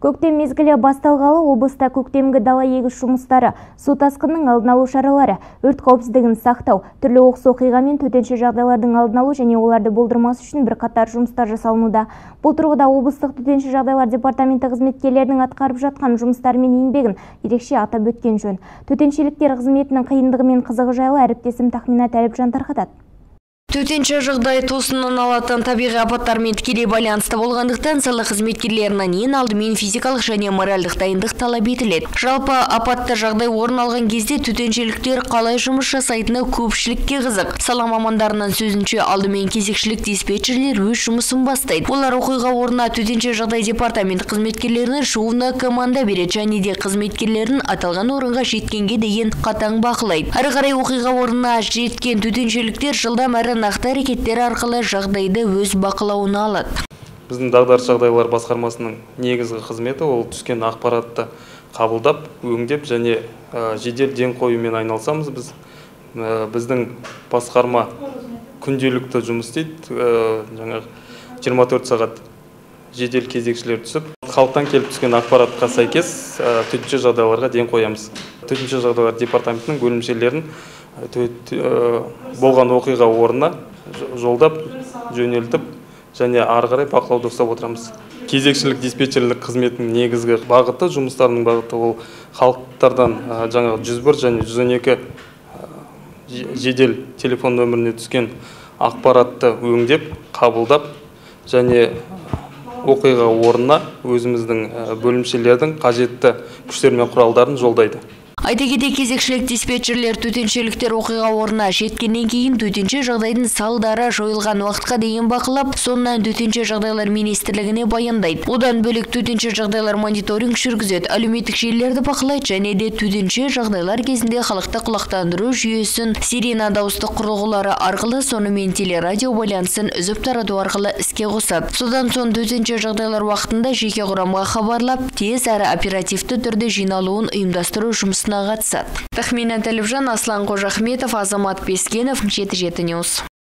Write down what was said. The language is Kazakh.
Көктем мезгілі басталғалы облыста көктемгі дала егіс жұмыстары, су тасқынының алдын алу шаралары, өрт қауіпсіздігін сақтау, түрлі оқыс оқиға мен төтенше жағдайлардың алдын алу және оларды болдырмас үшін бірқатар жұмыстар жасалынуда. Бұл тұрғыда облыстық төтенше жағдайлар департаменті қызметкерлерінің атқарып жатқан жұмыстары мен еңбегін ерекше атап өткен жөн. Төтеншеліктер қызметінің қиындығы мен қызығы жайлы әріптесім Тахмина Тәліпжан тарқатады. Төтенше жағдай тосыннан алатын табиғи апаттармен тікелей байланысты болғандықтан сала қызметкерлерінен ең алдымен физикалық және моральдық дайындық талап етіледі. Жалпы апатты жағдай орын алған кезде төтеншеліктер қалай жұмыс жасайтыны көпшілікке қызық. Сала мамандарының сөзінше алдымен кезекшілік диспетчерлер өз жұмысын бастайды. Олар оқиға орнына төтенше жағдай департаменті қызметкерлерінің шығуына команда береді және де қызметкерлерін аталған орынға жеткенге дейін қатаң бақылайды. Әрі қарай оқиға орнына жеткен төтеншеліктер жылдам әрі нақты әрекеттер арқылы жағдайды өз бақылауына алады. Біздің дағдарыс жағдайлар басқармасының негізгі қызметі ол түскен ақпаратты қабылдап, өңдеп және жедел ден қоюмен айналысамыз. Біздің басқарма күнделікті жұмыс істейді. 24 сағат жедел кезекшілер түсіп, халықтан келіп түскен ақпаратқа сәйкес төтенше жағдайларға ден қоямыз. Төтенше жағдайлар департаментінің бөлімшелерін болған оқиға орнына жолдап, жөнелтіп және ары қарай бақылауда ұстап отырамыз. Кезекшілік диспетчерлік қызметінің негізгі бағыты, жұмыстарының бағыты ол халықтардан 101 және 112 жедел телефон нөміріне түскен ақпаратты өңдеп, қабылдап және оқиға орнына өзіміздің бөлімшелердің қажетті күштер мен құралдарын жолдайды. Айта кете кезекшілік диспетчерлер төтеншеліктер оқиға орнына жеткеннен кейін төтенше жағдайдың салдары жойылған уақытқа дейін бақылап, сонынан төтенше жағдайлар министрлігіне баяндайды. Одан бөлек төтенше жағдайлар мониторинг жүргізеді, әлеуметтік желілерді бақылайды және де төтенше жағдайлар кезінде халықты құлақтандыру жүйесін сирена дауыстық құрылғылары арқылы сонымен телерадио байланысын үзіп тарату арқылы іске қосады. Содан соң төтенше жағдайлар уақытында жеке құрамға хабарлап, тез әрі оперативті түрде жиналуын ұйымдастыру жұмысына қатысады. Тахмина Тәліпжан, Аслан Қожахметов, Азамат Бескенов, 7-7 News.